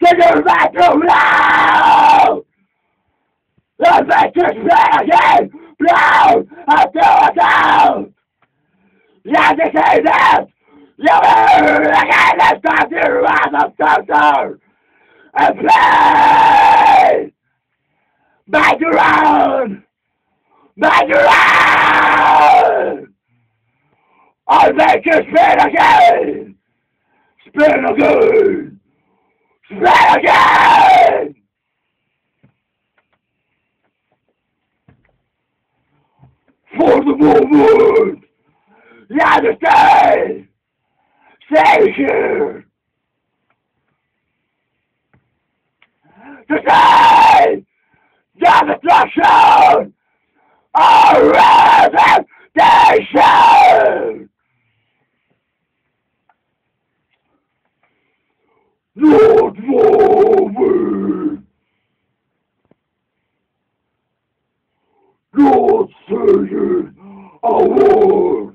you're back to blow! The bitches again! Blow! Until it's out! Yes, it is it! You will again let's talk to your wrath of doctor! And please! Back around! Back around! I'll make you spin again! Spin again! Spin again! For the moment! You understand? Stay here! To say the destruction of resignation! Not moving! Not saying a word!